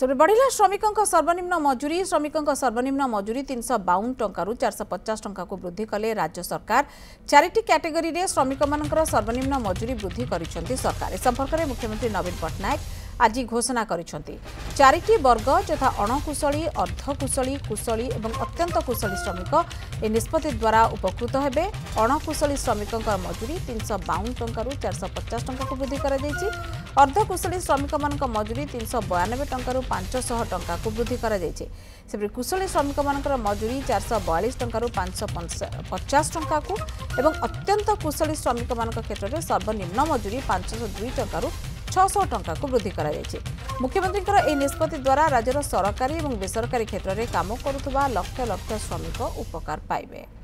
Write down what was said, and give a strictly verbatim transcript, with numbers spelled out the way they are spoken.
तेज बढ़ला श्रमिकों सर्वनिम्न मजूरी श्रमिकों सर्वनिम्न मजूरी तीन सौ बावन टंकार चार सौ पचास टंका को वृद्धि कले राज्य सरकार। चारिटी कैटेगरी रे श्रमिक मानकर सर्वनिम्न मजूरी वृद्धि करिसेंती सरकार। इस संपर्क में मुख्यमंत्री नवीन पट्टनायक आज घोषणा करिसेंती। चारिटी वर्ग यथा अणकुशली अर्धकुशली कुशली और अत्यंत कुशली श्रमिक ए निष्पत्ति द्वारा उपकृत हेबे। अणकुशली श्रमिकों मजूरी तीन सौ बावन टंकार चार सौ पचास टंका को वृद्धि कर अर्धकुशली श्रमिक मान मजूरी तीन सौ बयानबे टंकार पांच सौ टंका को वृद्धि कर कुशली श्रमिक मान मजूरी चार सौ बयालीस टंकार पांच सौ पचास टंका को एवं अत्यंत कुशली श्रमिक मान क्षेत्र में सर्वनिम्न मजूरी पांच सौ दुई टंकार छह सौ टंका को वृद्धि कर मुख्यमंत्री ए निष्पत्ति द्वारा राज्यर सरकारी और बेसरकारी क्षेत्र में काम करुवा लक्ष लक्ष श्रमिक उपकार पाइबे।